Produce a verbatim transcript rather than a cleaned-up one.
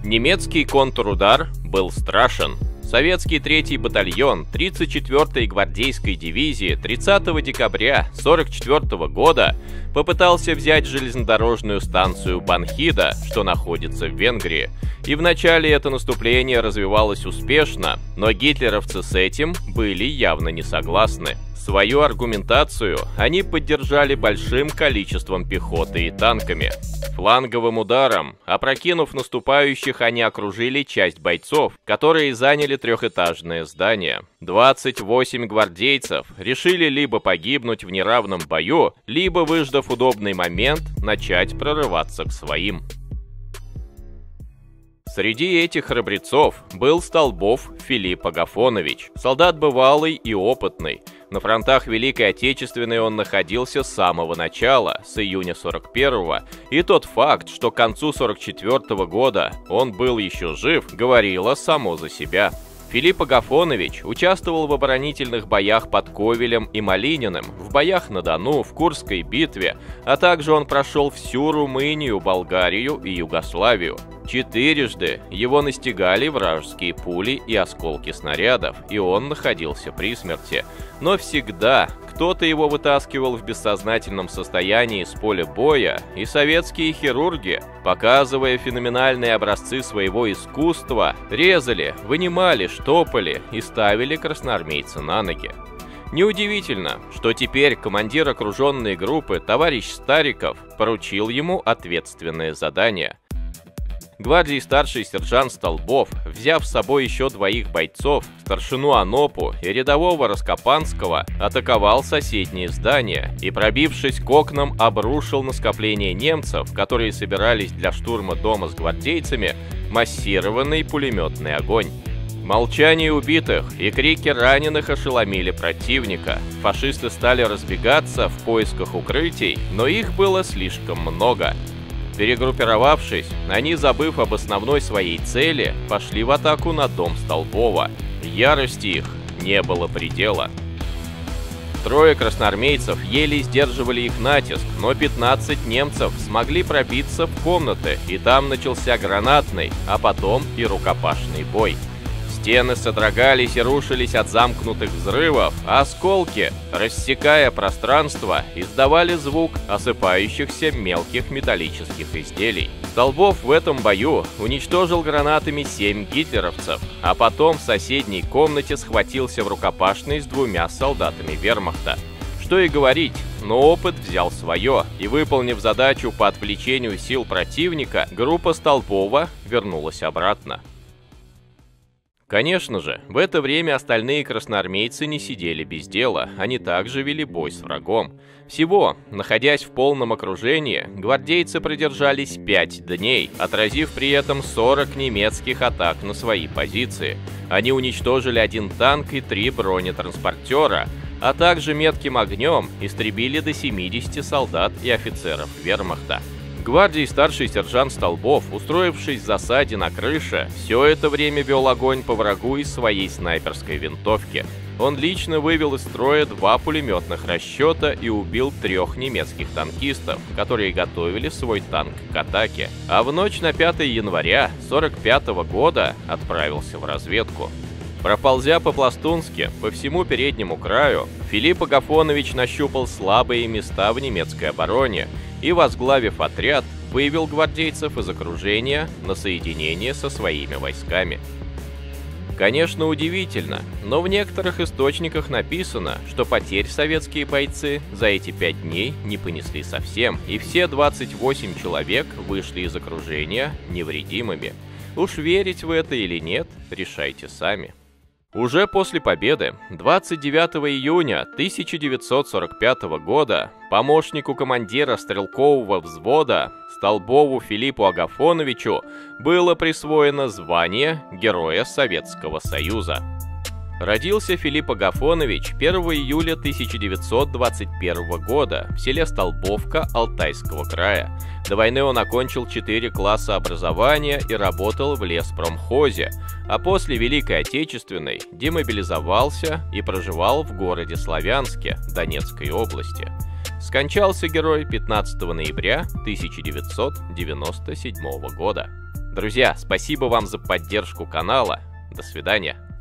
Немецкий контрудар был страшен. Советский третий батальон тридцать четвёртой гвардейской дивизии тридцатого декабря сорок четвёртого года попытался взять железнодорожную станцию Банхида, что находится в Венгрии. И вначале это наступление развивалось успешно, но гитлеровцы с этим были явно не согласны. Свою аргументацию они поддержали большим количеством пехоты и танками. Фланговым ударом, опрокинув наступающих, они окружили часть бойцов, которые заняли трехэтажное здание. двадцать восемь гвардейцев решили либо погибнуть в неравном бою, либо, выждав удобный момент, начать прорываться к своим. Среди этих храбрецов был Столбов Филипп Агафонович, солдат бывалый и опытный. На фронтах Великой Отечественной он находился с самого начала, с июня сорок первого, и тот факт, что к концу сорок четвёртого года он был еще жив, говорило само за себя. Филипп Агафонович участвовал в оборонительных боях под Ковелем и Малининым, в боях на Дону, в Курской битве, а также он прошел всю Румынию, Болгарию и Югославию. Четырежды его настигали вражеские пули и осколки снарядов, и он находился при смерти. Но всегда кто-то его вытаскивал в бессознательном состоянии с поля боя, и советские хирурги, показывая феноменальные образцы своего искусства, резали, вынимали, штопали и ставили красноармейца на ноги. Неудивительно, что теперь командир окруженной группы товарищ Стариков поручил ему ответственное задание. Гвардии старший сержант Столбов, взяв с собой еще двоих бойцов, старшину Анопу и рядового Раскопанского, атаковал соседние здания и, пробившись к окнам, обрушил на скопление немцев, которые собирались для штурма дома с гвардейцами, массированный пулеметный огонь. Молчание убитых и крики раненых ошеломили противника. Фашисты стали разбегаться в поисках укрытий, но их было слишком много. Перегруппировавшись, они, забыв об основной своей цели, пошли в атаку на дом Столбова. Ярости их не было предела. Трое красноармейцев еле сдерживали их натиск, но пятнадцать немцев смогли пробиться в комнаты, и там начался гранатный, а потом и рукопашный бой. Стены содрогались и рушились от замкнутых взрывов, а осколки, рассекая пространство, издавали звук осыпающихся мелких металлических изделий. Столбов в этом бою уничтожил гранатами семь гитлеровцев, а потом в соседней комнате схватился в рукопашной с двумя солдатами вермахта. Что и говорить, но опыт взял свое, и, выполнив задачу по отвлечению сил противника, группа Столбова вернулась обратно. Конечно же, в это время остальные красноармейцы не сидели без дела, они также вели бой с врагом. Всего, находясь в полном окружении, гвардейцы продержались пять дней, отразив при этом сорок немецких атак на свои позиции. Они уничтожили один танк и три бронетранспортера, а также метким огнем истребили до семидесяти солдат и офицеров вермахта. Гвардии старший сержант Столбов, устроившись в засаде на крыше, все это время вел огонь по врагу из своей снайперской винтовки. Он лично вывел из строя два пулеметных расчета и убил трех немецких танкистов, которые готовили свой танк к атаке. А в ночь на пятое января сорок пятого года отправился в разведку. Проползя по-пластунски по всему переднему краю, Филипп Агафонович нащупал слабые места в немецкой обороне и, возглавив отряд, вывел гвардейцев из окружения на соединение со своими войсками. Конечно, удивительно, но в некоторых источниках написано, что потерь советские бойцы за эти пять дней не понесли совсем, и все двадцать восемь человек вышли из окружения невредимыми. Уж верить в это или нет, решайте сами. Уже после победы, двадцать девятого июня тысяча девятьсот сорок пятого года, помощнику командира стрелкового взвода Столбову Филиппу Агафоновичу было присвоено звание Героя Советского Союза. Родился Филипп Агафонович первого июля тысяча девятьсот двадцать первого года в селе Столбовка Алтайского края. До войны он окончил четыре класса образования и работал в леспромхозе, а после Великой Отечественной демобилизовался и проживал в городе Славянске Донецкой области. Скончался герой пятнадцатого ноября тысяча девятьсот девяносто седьмого года. Друзья, спасибо вам за поддержку канала. До свидания.